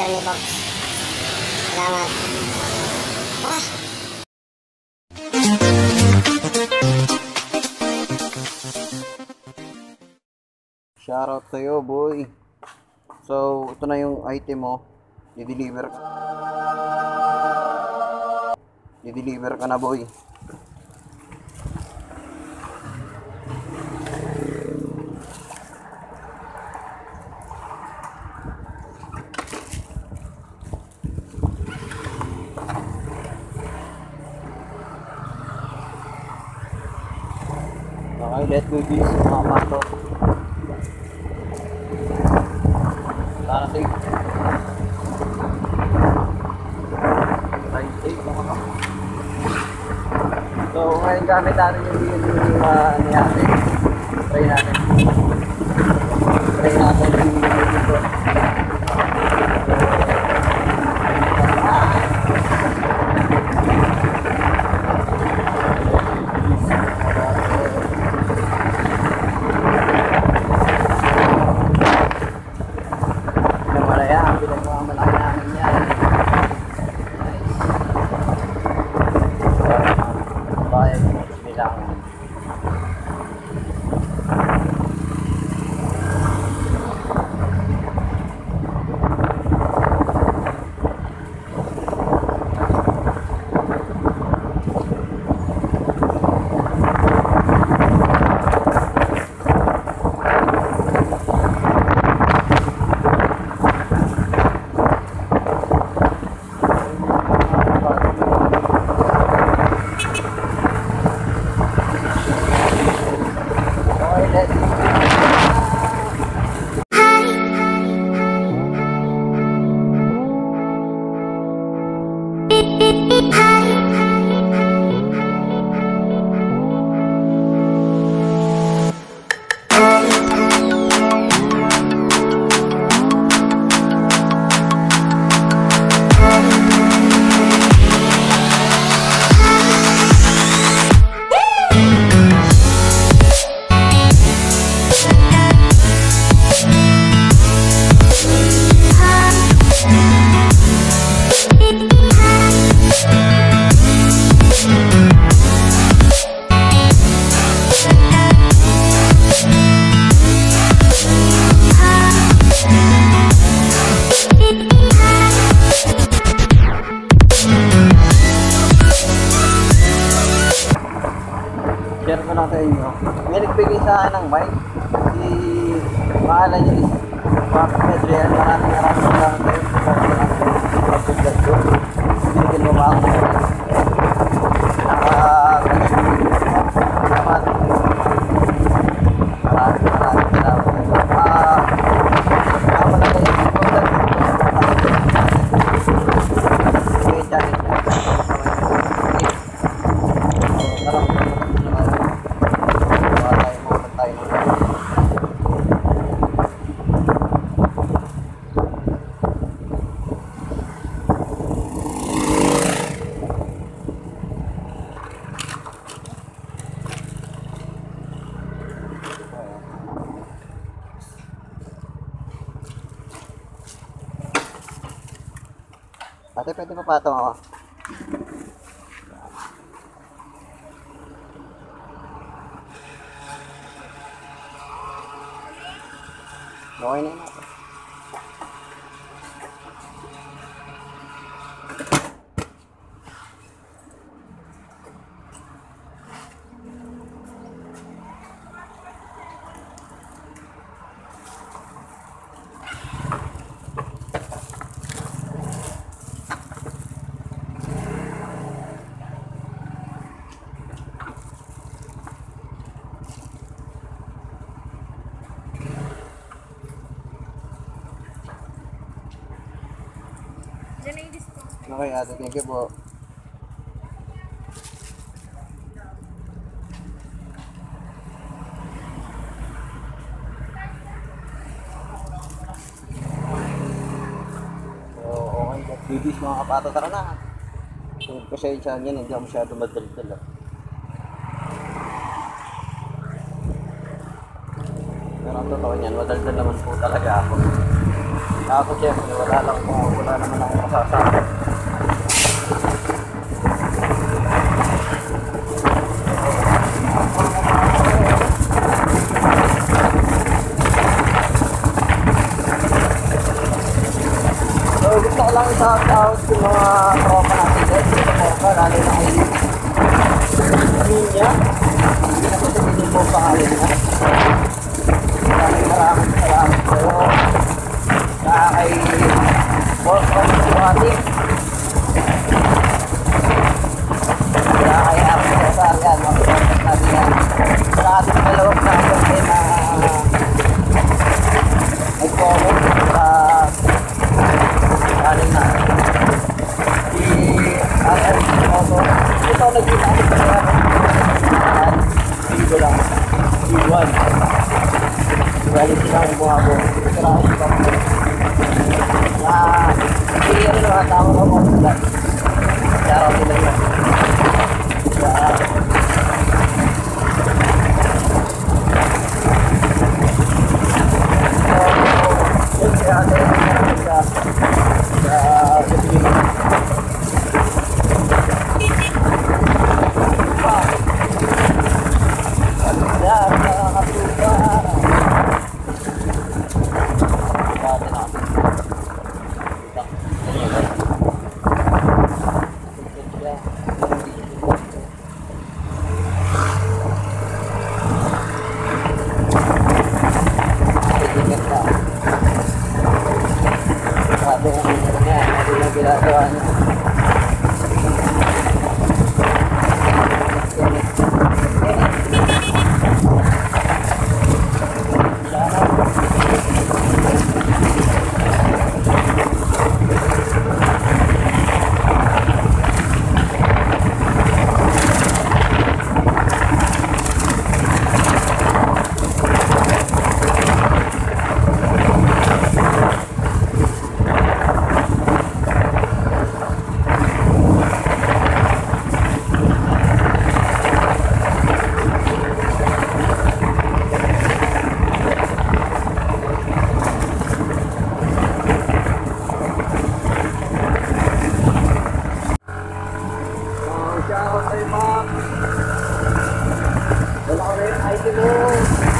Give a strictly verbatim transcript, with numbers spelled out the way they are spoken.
deliver ni Pops. Salamat. Tara! Shoutout sa'yo, boy. So, ito na yung item mo. I-deliver ka. I-deliver ka na, boy. Okay, let's go this mga pato. Sana safe. Ride safe mga pato. So, ngayon gamit natin yung yung uh, ano natin. Try natin. Try natin yung dito. Share ko lang sa inyo. May nagbigay sa akin ng bike. Si maalan niya is Papi Adrian. Maraming maraming salamat tayo. Pag-vlog ko. Binigyan mo ba ako? Nakakagay. Salamat. Maraming maraming salamat. Ah, Tama na kayo. Okay, challenge niya. Ate, pwede pa patong ako. Okay na yun ako. Okay, ate, thank you po. So, okay, that's bibis mga kapato. Tara na. So, kasi siya yan, hindi ako masyado madaldal. Pero ang totoo niyan, madaldal naman po talaga ako. Ako siyempre, wala lang po, wala naman akong masasabi. So, gusto ko lang i-shout out yung mga tropa natin dyan. Sa tropa, lalo na kay Minya. Hindi na ko sabihin mo ang pangalan niya. Maraming maraming salamat sa'yo. Saka kay Boss Ron Suwati. Saka kay Ate Cesar yan. Makikinig natin yan. Saka ating dalawang natin din na nag-comment sa kanin na. Si R R Moto. Ito nagkita ako sa kaya. Dito lang. D one. Galing sila ang buha ko. Saraan sila ko. Na, hindi rin naman tao na mo sila. Saraw sila yun. Kaya, so, yun kaya ate, sa, sa, sa Pilipinas. Yan, nakakatuwa. Dati na. Sabi ko niya, hindi na ginagawa niya. Shoutout kay Ma'am. Wala ko na yung item mo.